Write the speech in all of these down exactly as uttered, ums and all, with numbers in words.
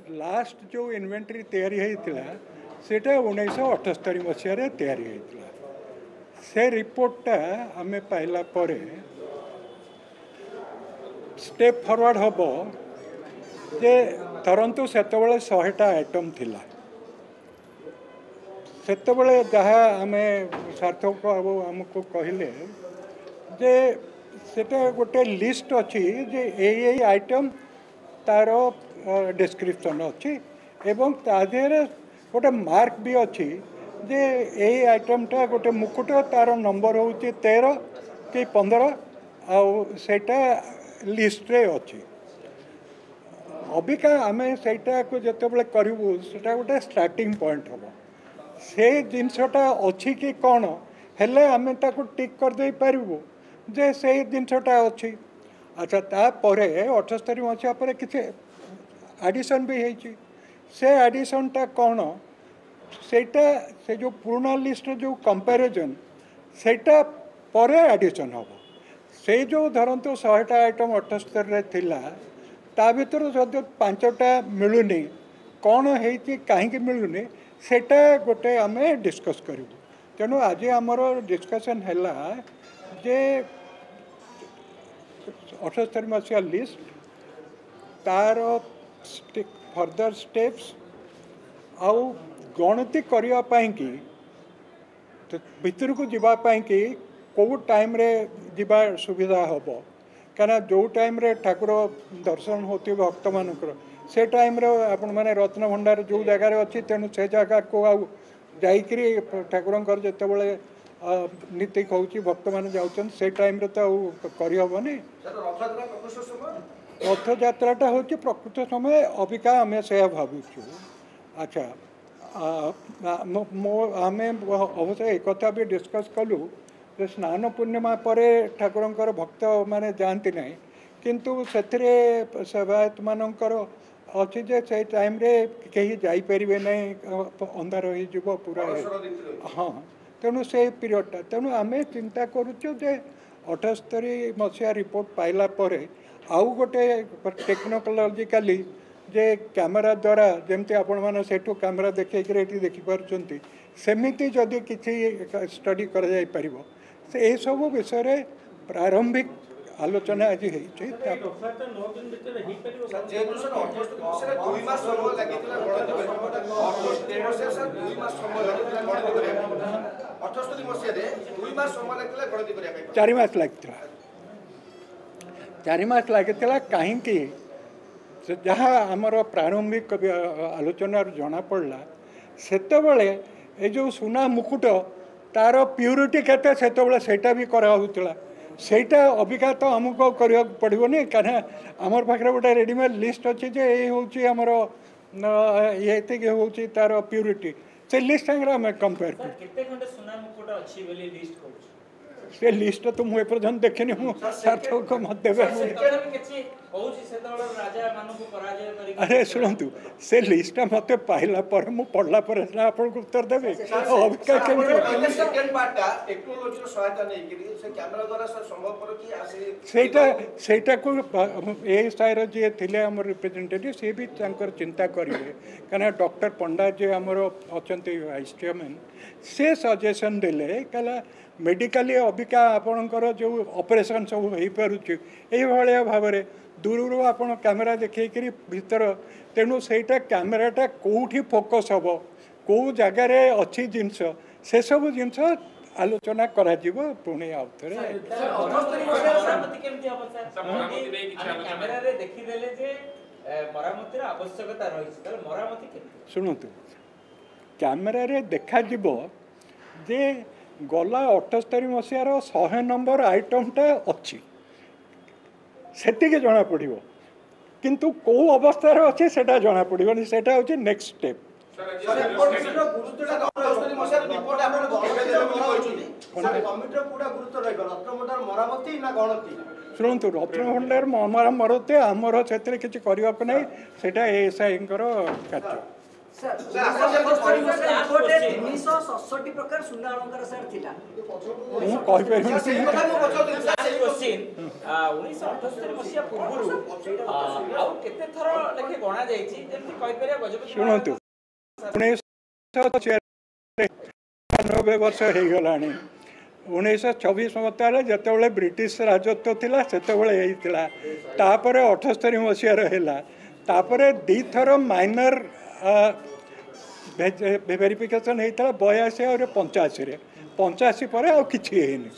Last जो inventory तैयारी होता सेटा उन्नीस अठस्तरी मसीह तैयारी होता से रिपोर्टटा आम पाइला परे स्टेप फॉरवर्ड हम जे धरतु से शहेटा आइटम थिला सेतबले जहाँ आम सार्थक बाबू आमको कहले जे सेटा गोटे लिस्ट अच्छी जे ए आइटम तार डिस्क्रिप्शन अच्छी एवं तादेहरे गोटे मार्क भी अच्छी जे ए आइटमटा गोटे मुकुट तार नंबर हूँ तेरह कि पंद्रह आटा लिस्ट रे अच्छी अबिका आम सेटा को जितेबाला करूँ सेटा गोटे स्टार्टिंग पॉइंट हम से जिनसटा अच्छी कि कौन हेले आम ताको टिक करदे पारू जे से जिनसटा अच्छी अच्छा तापर अठस्तरी मसीहा पर किसी एडिशन भी होती से एडिशनटा कौन सेटा से जो पुराना लिस्ट जो कंपैरिजन सेटा पर एडिशन हम से जो धरतु शहेटा आइटम अठस्तरी थिला ता भीतर जदि पांचटा मिलूनी कौन होती कहीं मिलूनी सेटा गोटे आम डिस्कस करूँ तेणु आज आमर डिस्कसन है जे अठस्तरी मसीहा लिस्ट तार फर्दर स्टेप्स आउ गणति करने की भीतर को जीवाई कि कौ टाइम रे जीवा सुविधा हम क्या जो टाइम रे ठाकुर दर्शन होती भक्त मानकर से टाइम आपण मैंने रत्न भंडार जो जगार अच्छी तेणु से जगह को आईकरी ठाकुर जितेबाला नीति कहूँ भक्त मैंने जाऊँ से टाइम रे तो करहबनी रथ यात्राटा हूँ प्रकृत समय अबिका आम से भावुँ अच्छा आम अवश्य एक भी डिस्कस कलु स्नान पूर्णिमा पर ठाकुर भक्त माने जाती ना किंतु से सेवायत मानकर अच्छी जे से टाइम रे कहीं जापरें ना अंधार हो पूरा हाँ तेणु से पीरियडटा तेणु आम चिंता करुचु जे अठस्तरी मसीहा रिपोर्ट पाइला परे आउ गोटे टेक्नोलॉजिकली जे कैमेरा द्वारा जमती आपण मैंने सेठू कैमेरा देखिए देखिपुंट सेमती जदि किसी स्टडी कर से यह सब विषय प्रारंभिक आलोचना आज चार मास लगी चार मास लगी कहीं जहाँ आमर प्रारंभिक आलोचना जना पड़ा सेतबले ये जो सुना मुकुट तार प्यूरिटी केते सेतबले सेटा भी कराउतला सेटा अबिका तो आमको करिया पड़िबोनी कना आमर पाखरे गोटे रेडीमेड लिस्ट अच्छी जे ये होची आमर ये के होची तार प्यूरिटी से लिस्ट आम कंपेयर कर केते खंडे सुना मुकुट अच्छी बोली लिस्ट कहू से लिस्ट तो मुझे पर्यटन देखनी हूँ सार्थक मत देवे अरे शुणु से लिस्ट मत पाइला पर मु पढ़ला पर आपन को उत्तर देबे अबिका सेटा सेटा को ए साइर जे थिले हमर रिप्रेजेंटेटिव से भी तांकर चिंता करिवे कना डॉक्टर पंडा जे हमर अछंती वाइस चेयरमैन से सजेशन देले कला मेडिकली अबिका आपणकर जो ऑपरेशन सब हो पारुचे ये भाव में दूर आप कैमेरा देखिए भीतर तेणु सेटा कैमेराटा कौटी फोकस हम कौ जगार अच्छी जिनस से सब जिनस आलोचना करा पुणी आउ थे शुणु कैमेरा देखा जे गला अठस्तरी मसीहार शहे नंबर आइटमटा अच्छी से जना पड़ो किंतु कौ अवस्था अच्छे से जना पड़ोनी से हूँ नेक्स्ट स्टेप शुणु रत्न भंडार मरामती आमर से किसी करने से एएसआई कार्य सड़सठी प्रकार सुना अलंकार सर थिला ମୁଁ କହିପାରିବିନି उन्नीस अठस्तरी मसीहा पूर्व आउ केते थर लेखे गणा जायछि जेमति कहि परिया गजपति शुणु उन्नीस नब्बे वर्ष हो गलानी उन्नीस चौबीस मसीह जिते ब्रिटिश राजत्व थिला सेतेबेले होइतिला तापर अठस्तरी मसीह है तापर दी थर माइनर वेरिफिकेशन होता बयासी और पंचाशी रे पंचाशी पर आउ किछि हेनी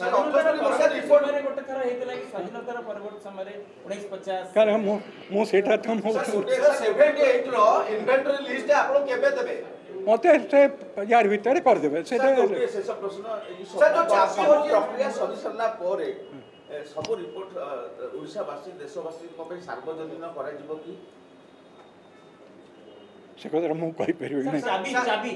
कारण मु मु सेटा तो मु मते से यार भीतर कर देबे से सब रिपोर्ट ओडिशावासी देशवासी सार्वजनीन करा जिवो कि से कदर मु कहि परिबे नै चाबी चाबी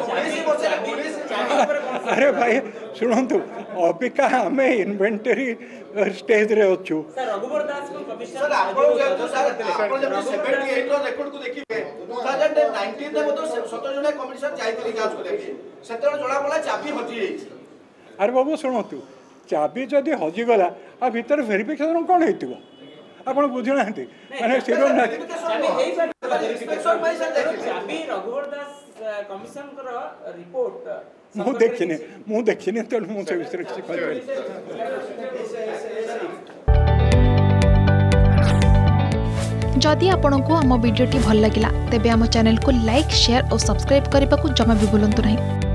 अरे भाई शुणु अबिका आम इन्वेंटरी स्टेज रे अच्छु सर रघुवर दास को कमिश्नर सर आपण जेतु सर आपण जब अठहत्तर रो रेकॉर्ड को देखिबे दो हज़ार उन्नीस रे मतो सत्तर जने कमिश्नर जाइतली जांच करे सेतरो जोड़ा पला चाबी हजि जाइछि अरे बाबू शुणु चाबी जदि हजिगला आ भीतर वेरिफिकेशन कौन होइतिबो आपण बुझुना माने सिरो ना चाबी हेई वेरिफिकेशन भाई सर चाबी रघुवर दास कमिशन कर रिपोर्ट मु देखिने मु देखिने तो मु से विस्तार से कहबै जदि आपंक आम भिडी भल लगा तेब आम चैनल को लाइक शेयर और सब्सक्राइब करने को जमा भी भूलु नहीं।